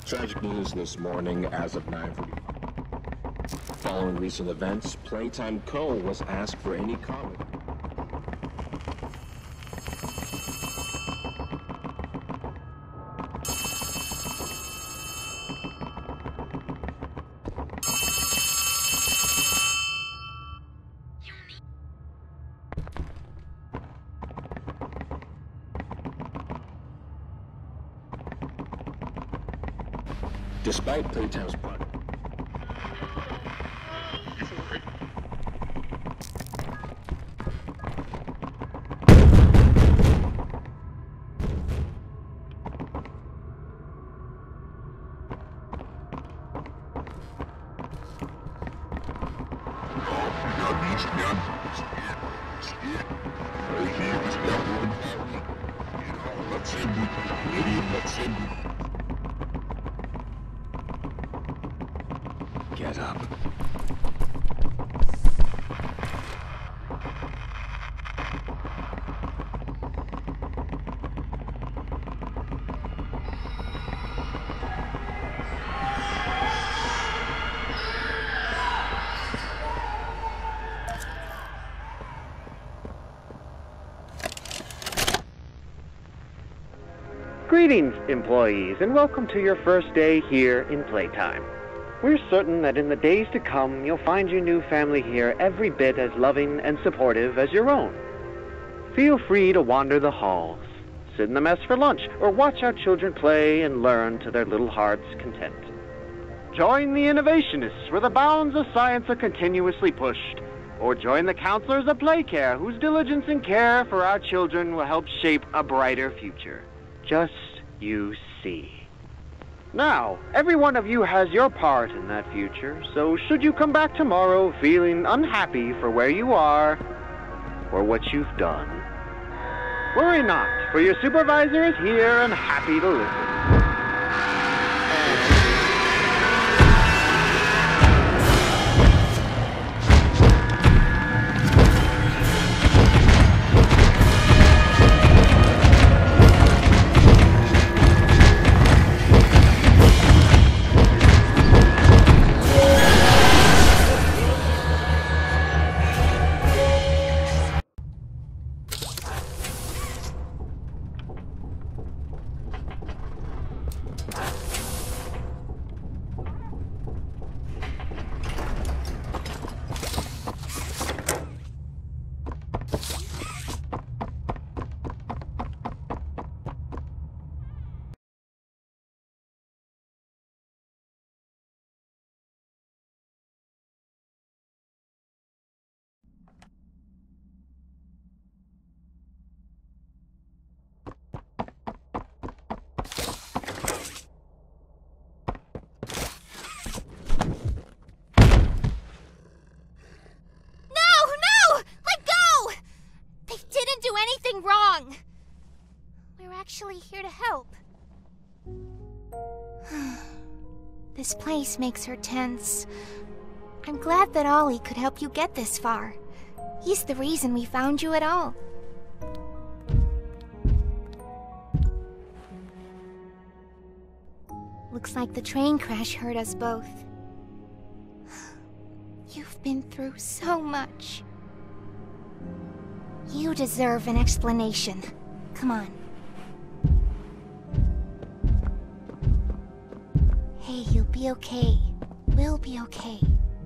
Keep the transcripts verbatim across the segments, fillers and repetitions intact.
Tragic news this morning as of nine forty-five. Following recent events, Playtime Co. was asked for any comment. Despite Playtime's part. Get up. Greetings, employees, and welcome to your first day here in Playtime. We're certain that in the days to come, you'll find your new family here every bit as loving and supportive as your own. Feel free to wander the halls, sit in the mess for lunch, or watch our children play and learn to their little hearts' content. Join the innovationists where the bounds of science are continuously pushed, or join the counselors of Playcare whose diligence and care for our children will help shape a brighter future. Just you see. Now, every one of you has your part in that future, so should you come back tomorrow feeling unhappy for where you are or what you've done, worry not, for your supervisor is here and happy to listen. Wrong. We're actually here to help. This place makes her tense. I'm glad that Ollie could help you get this far. He's the reason we found you at all. Looks like the train crash hurt us both. You've been through so much. You deserve an explanation. Come on. Hey, you'll be okay. We'll be okay.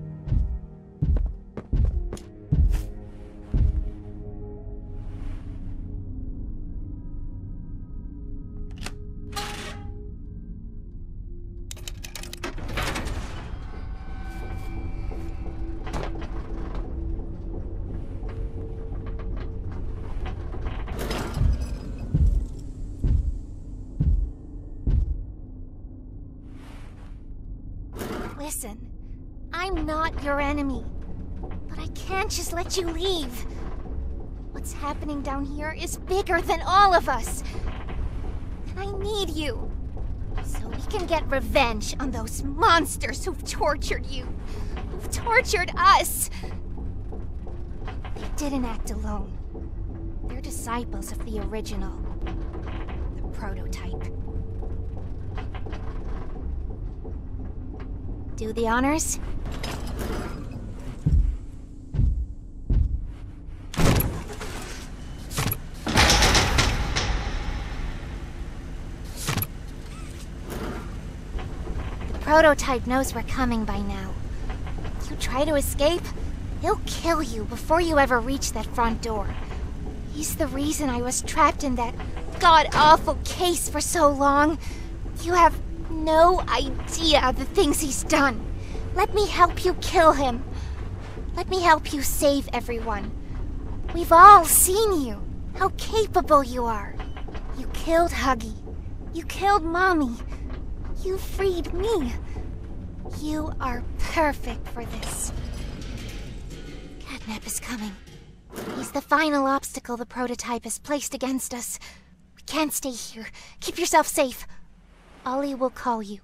Listen, I'm not your enemy, but I can't just let you leave. What's happening down here is bigger than all of us, and I need you, so we can get revenge on those monsters who've tortured you, who've tortured us. They didn't act alone. They're disciples of the original, the prototype. Do the honors? The prototype knows we're coming by now. You try to escape, he'll kill you before you ever reach that front door. He's the reason I was trapped in that god-awful case for so long. You have no idea the things he's done. Let me help you kill him. Let me help you save everyone. We've all seen you, how capable you are. You killed Huggy. You killed Mommy. You freed me. You are perfect for this. Catnap is coming. He's the final obstacle the prototype has placed against us. We can't stay here. Keep yourself safe. Ollie will call you.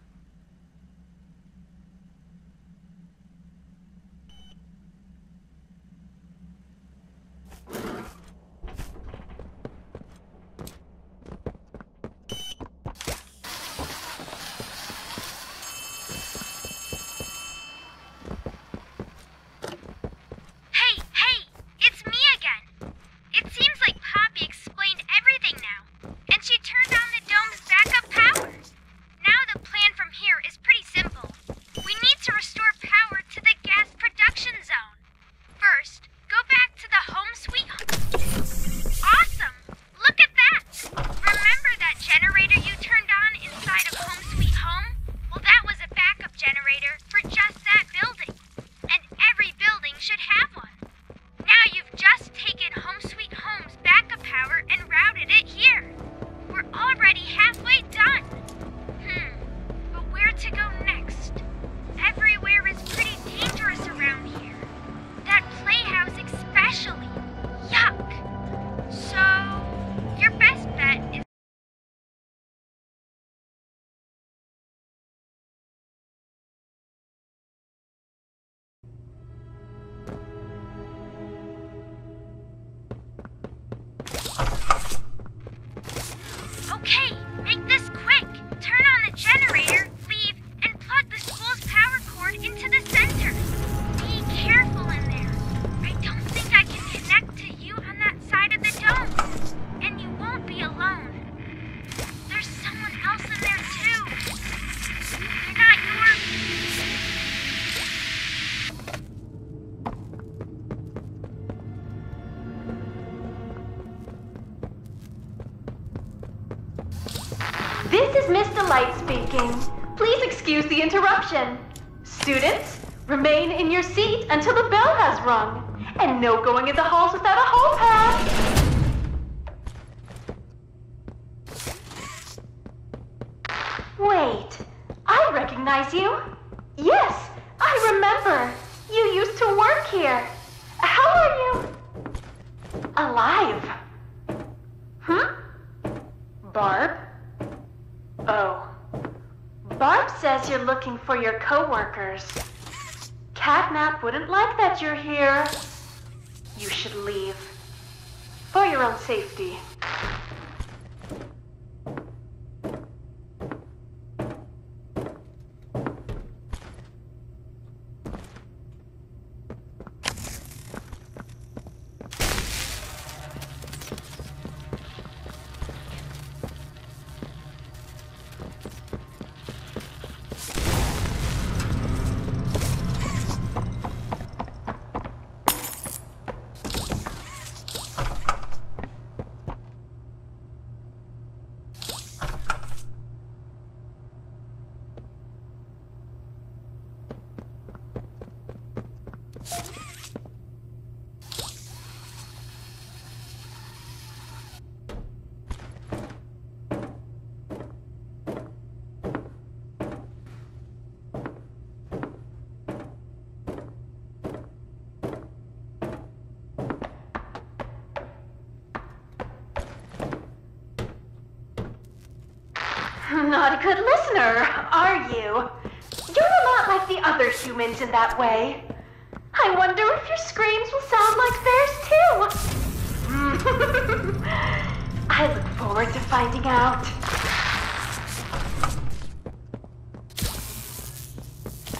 Okay, make this quick. Turn on the generator, leave, and plug the school's power cord into the center. Be careful in there. I don't think I can connect to you on that side of the dome. And you won't be alone. There's someone else in there too. They're not your... This is Miss Delight speaking. Please excuse the interruption. Students, remain in your seat until the bell has rung. And no going in the halls without a hall pass. Wait, I recognize you. Yes, I remember. You used to work here. How are you? Alive. Hmm? Barb? Oh. Barb says you're looking for your co-workers. Catnap wouldn't like that you're here. You should leave. For your own safety. Not a good listener, are you? You're a lot like the other humans in that way. I wonder if your screams will sound like theirs too. I look forward to finding out.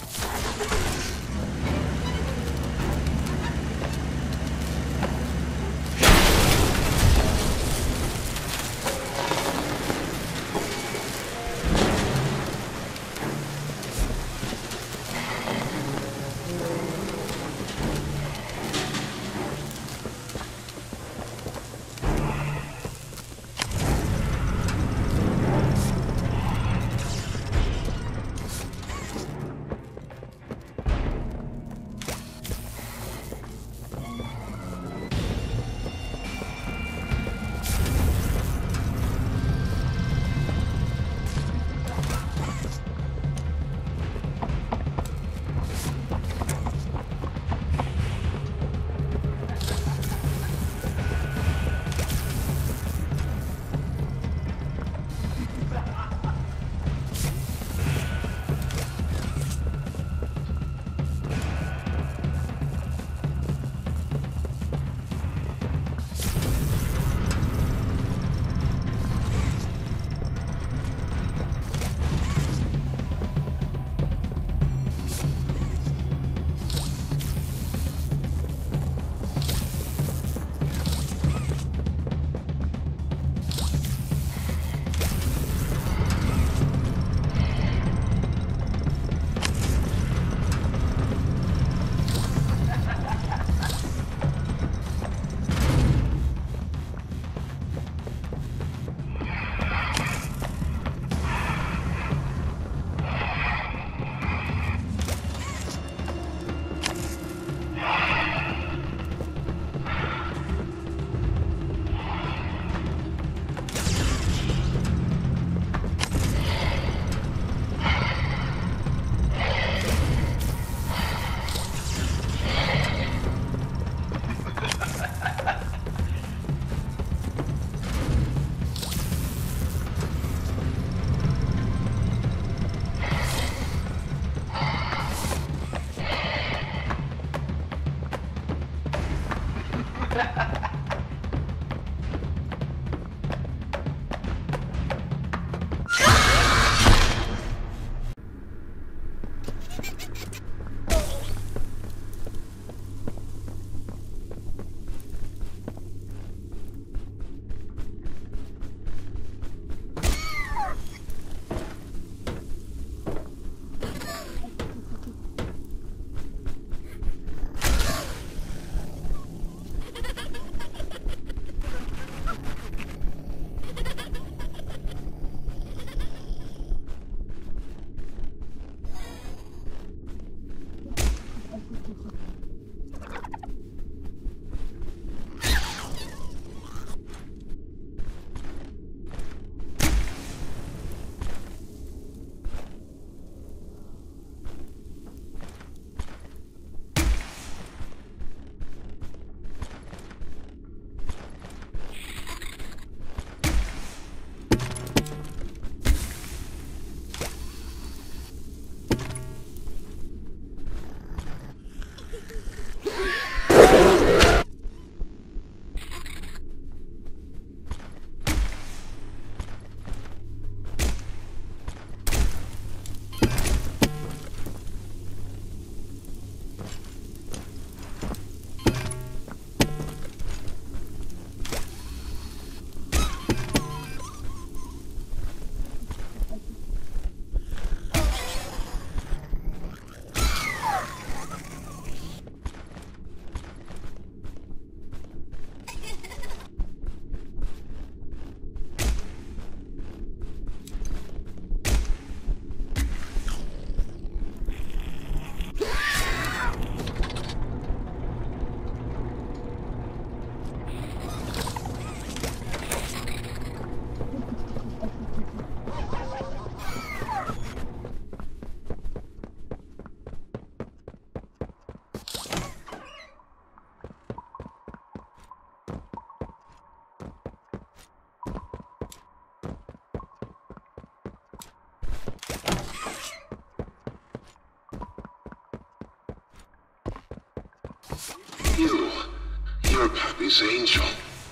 You, you're Pappy's angel.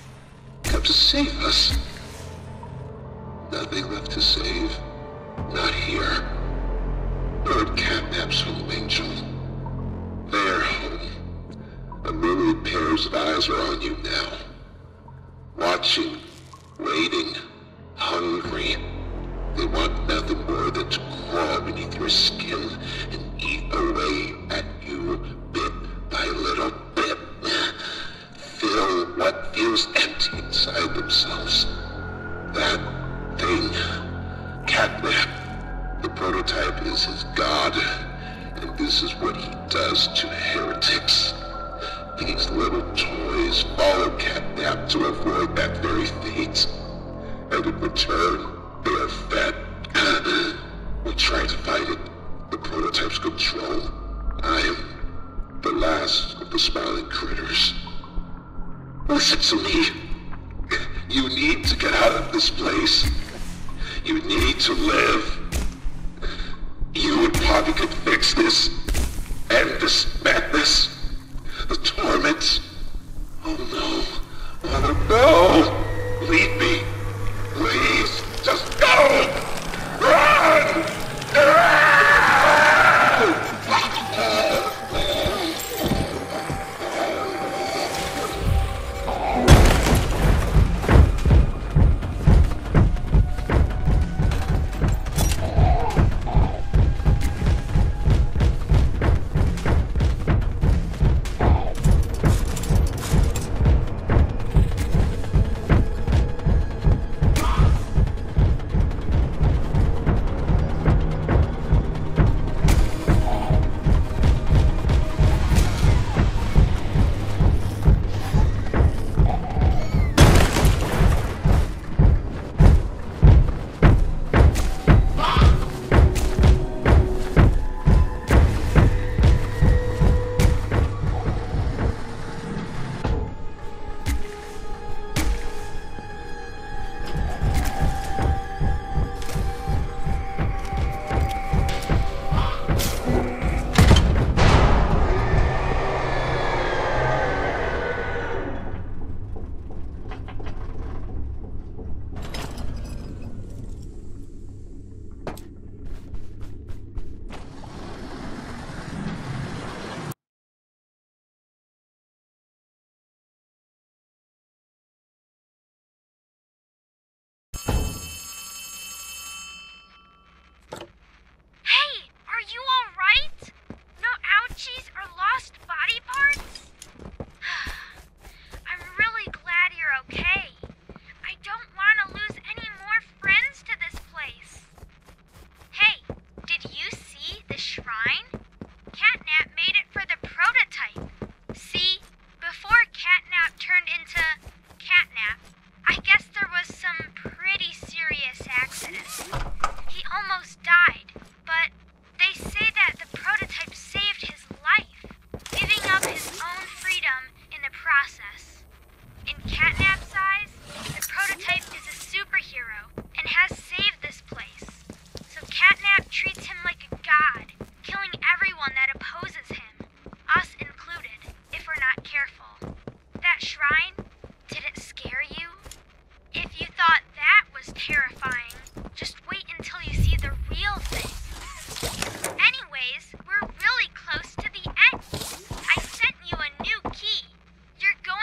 Come to save us. Nothing left to save. Not here. Nor at Catnap's home, Angel. Their home. A myriad pairs of eyes are on you now. Watching, waiting, hungry. They want nothing more than to crawl beneath your skin and eat away at you bit by little bit. Fill what feels empty inside themselves. That thing, Catnap, the prototype is his god, and this is what he does to heretics. These little toys follow Catnap to avoid that very fate, and in return, they are fed. We try to fight it, the prototype's control. I am the last of the smiling critters. Listen to me. You need to get out of this place. You need to live. You and Poppy could fix this. End this madness. The torment. Oh no. Oh no. Leave me. Please. Just go. Run! Run! process. In Catnap's eyes, the prototype is a superhero and has saved this place. So Catnap treats him like a god, killing everyone that opposes him, us included, if we're not careful. That shrine, did it scare you? If you thought that was terrifying, just wait until you see the real thing. Anyways, we're really close to the end. I sent you a new key. You're going...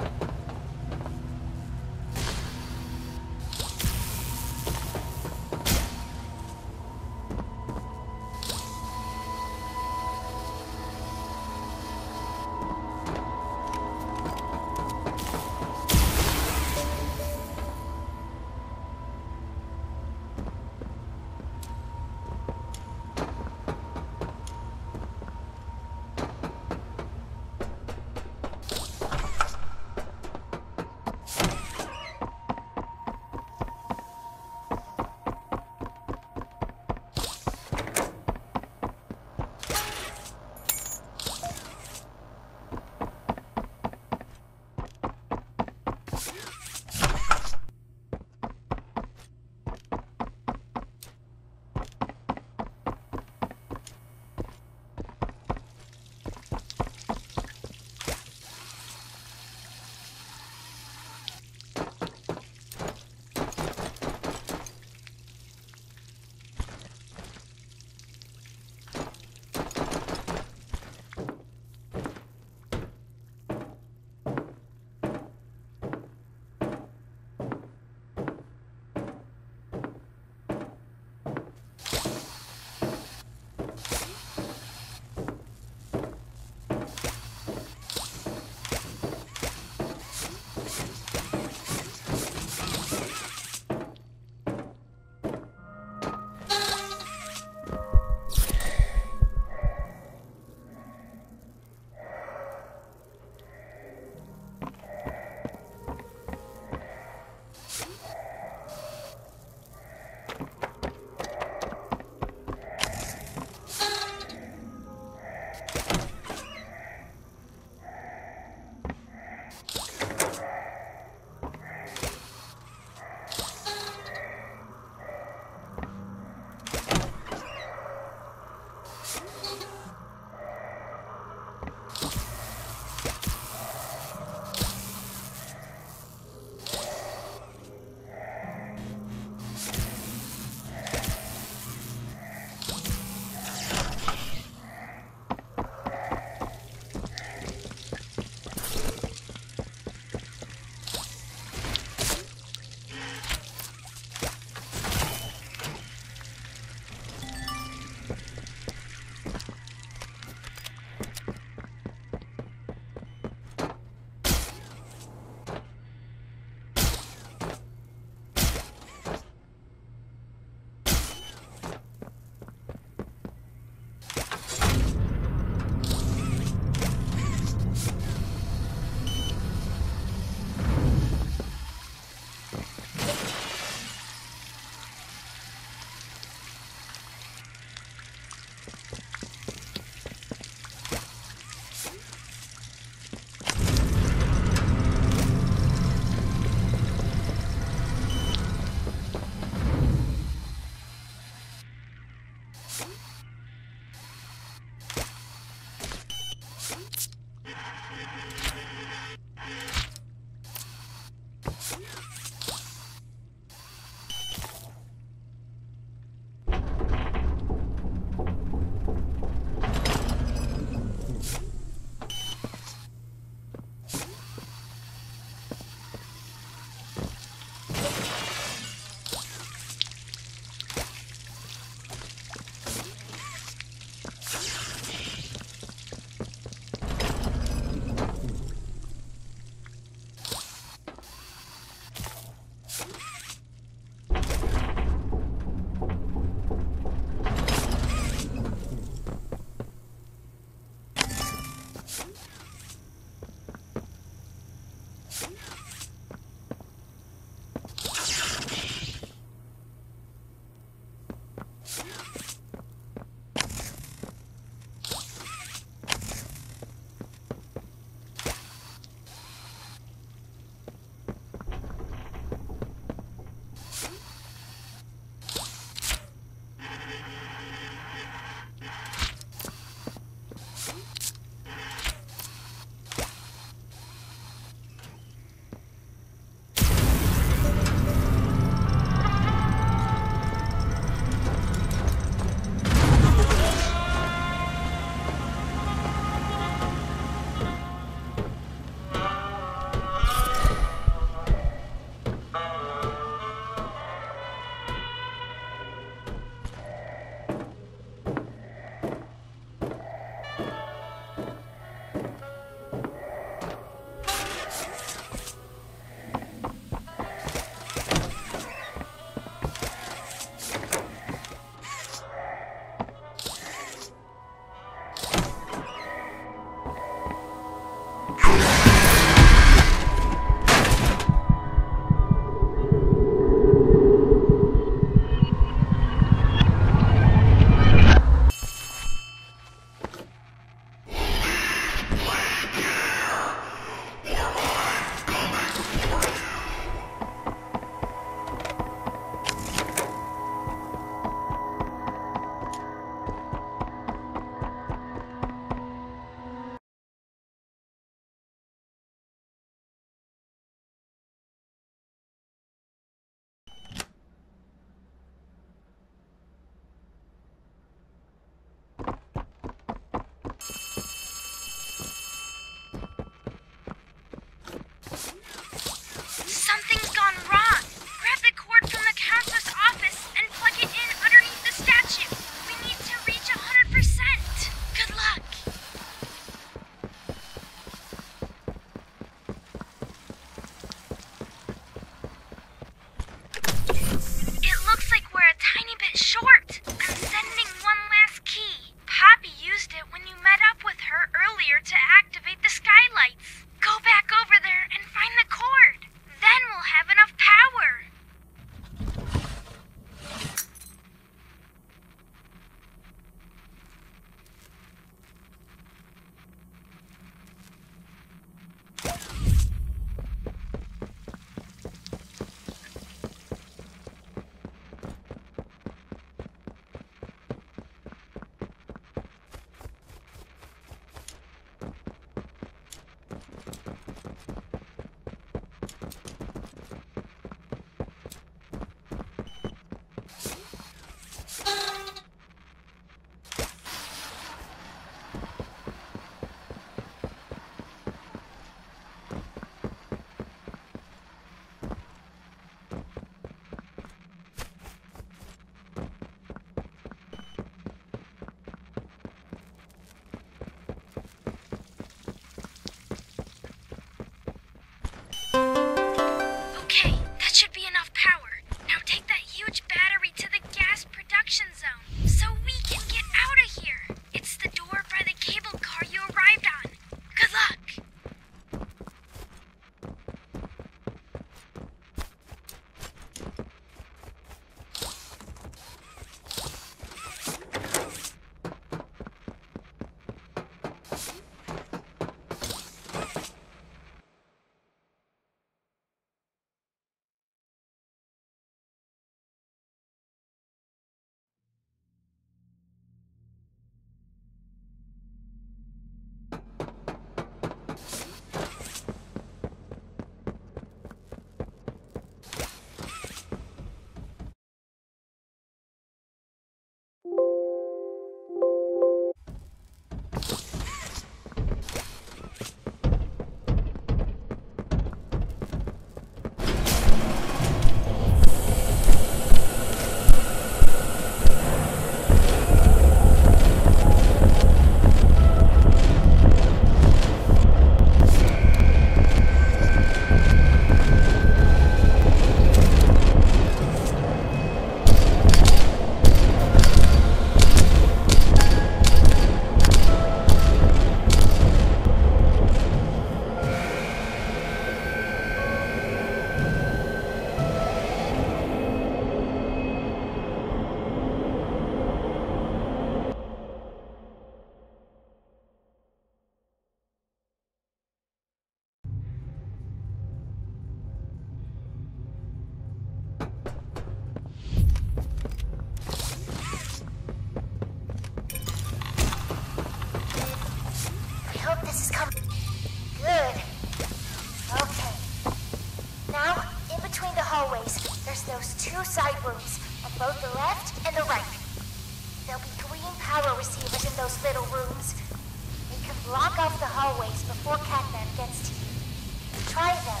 hope this is coming. Good. Okay. Now, in between the hallways, there's those two side rooms, on both the left and the right. There'll be green power receivers in those little rooms. They can block off the hallways before Catnap gets to you. Try them.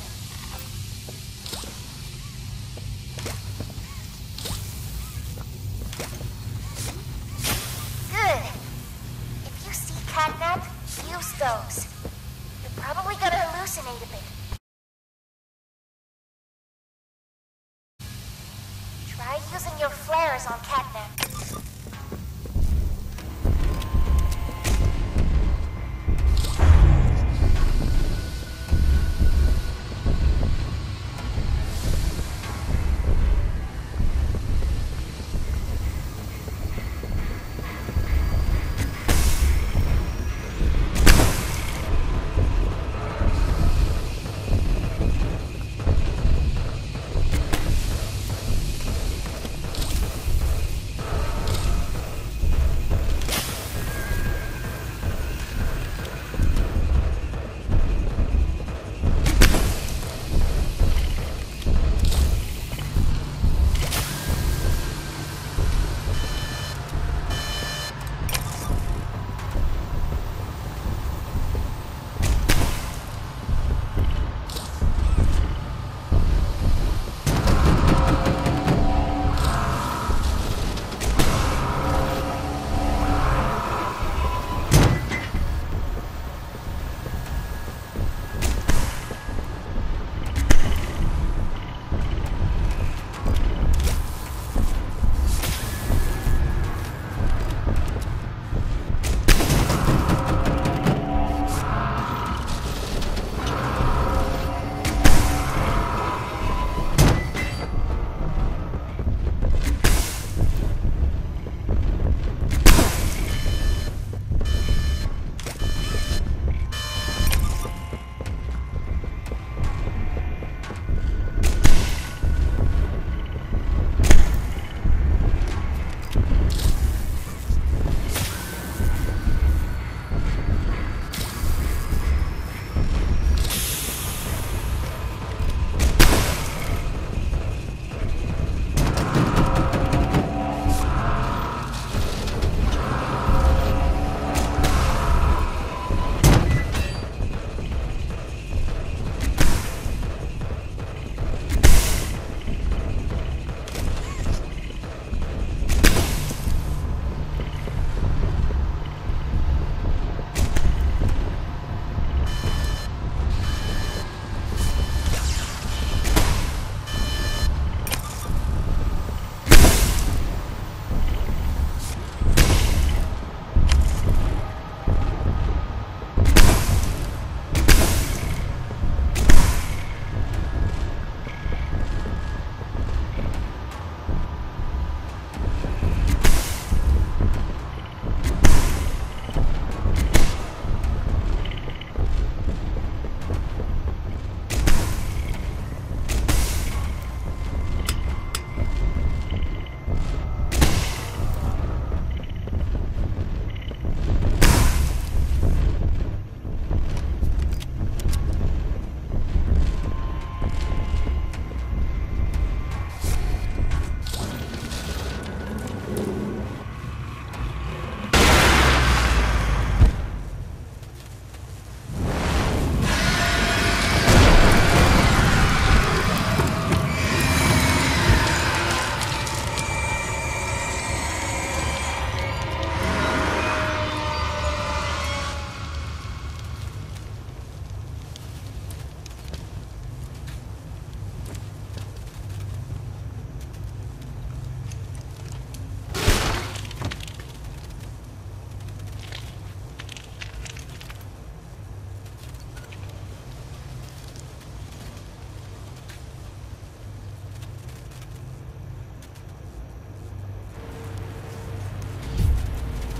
Good. If you see Catnap, use those. You're probably gonna hallucinate a bit.